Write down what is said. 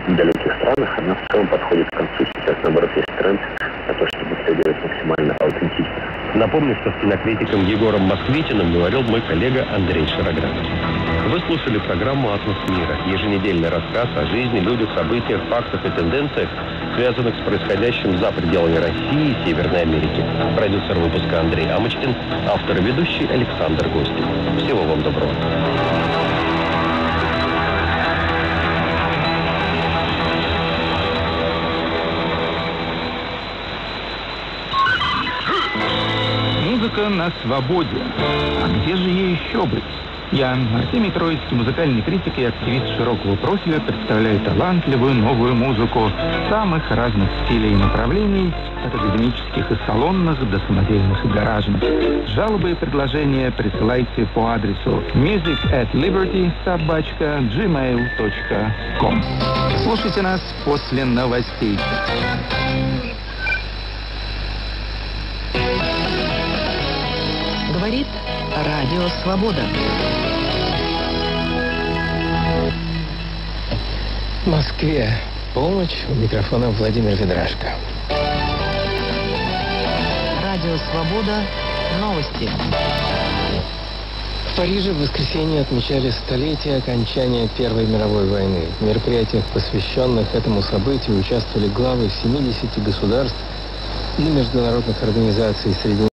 недалеких странах, она в целом подходит к концу. Сейчас, наоборот, есть тренд на то, чтобы все делать максимально аутентично. Напомню, что с кинокритиком Егором Москвитиным говорил мой коллега Андрей Шароградский. Вы слушали программу «Атлас мира». Еженедельный рассказ о жизни, людях, событиях, фактах и тенденциях, связанных с происходящим за пределами России и Северной Америки. Продюсер выпуска Андрей Амочкин, автор и ведущий Александр Гостев. Всего вам доброго. Музыка на свободе. А где же ей еще быть? Я, Артемий Троицкий, музыкальный критик и активист широкого профиля, представляю талантливую новую музыку самых разных стилей и направлений, от академических и салонных до самодельных и гаражных. Жалобы и предложения присылайте по адресу music@liberty@gmail.com. Слушайте нас после новостей. Говорит Радио Свобода. В Москве полночь, у микрофона Владимир Ведрашко. Радио Свобода. Новости. В Париже в воскресенье отмечали столетие окончания Первой мировой войны. В мероприятиях, посвященных этому событию, участвовали главы 70 государств и международных организаций, среди